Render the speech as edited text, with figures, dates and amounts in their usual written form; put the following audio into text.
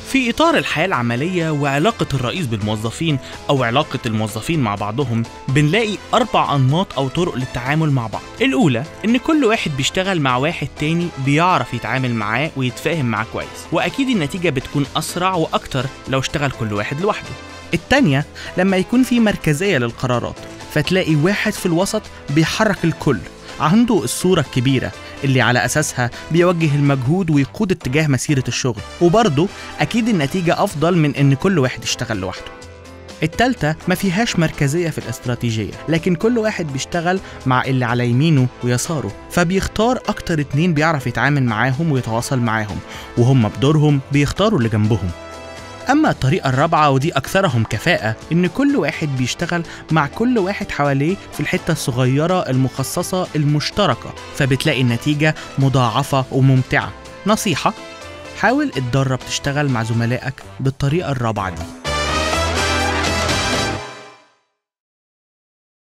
في إطار الحياة العملية وعلاقة الرئيس بالموظفين أو علاقة الموظفين مع بعضهم، بنلاقي 4 أنماط أو طرق للتعامل مع بعض. الأولى إن كل واحد بيشتغل مع واحد تاني بيعرف يتعامل معاه ويتفاهم معاه كويس، وأكيد النتيجة بتكون أسرع وأكتر لو اشتغل كل واحد لوحده. التانية لما يكون في مركزية للقرارات، فتلاقي واحد في الوسط بيحرك الكل، عنده الصورة الكبيرة اللي على أساسها بيوجه المجهود ويقود اتجاه مسيرة الشغل، وبرضه أكيد النتيجة أفضل من إن كل واحد يشتغل لوحده. التالتة ما فيهاش مركزية في الاستراتيجية، لكن كل واحد بيشتغل مع اللي على يمينه ويساره، فبيختار أكتر 2 بيعرف يتعامل معاهم ويتواصل معاهم، وهم بدورهم بيختاروا اللي جنبهم. أما الطريقة الرابعة ودي أكثرهم كفاءة، إن كل واحد بيشتغل مع كل واحد حواليه في الحتة الصغيرة المخصصة المشتركة، فبتلاقي النتيجة مضاعفة وممتعة. نصيحة: حاول اتدرب تشتغل مع زملائك بالطريقة الرابعة دي.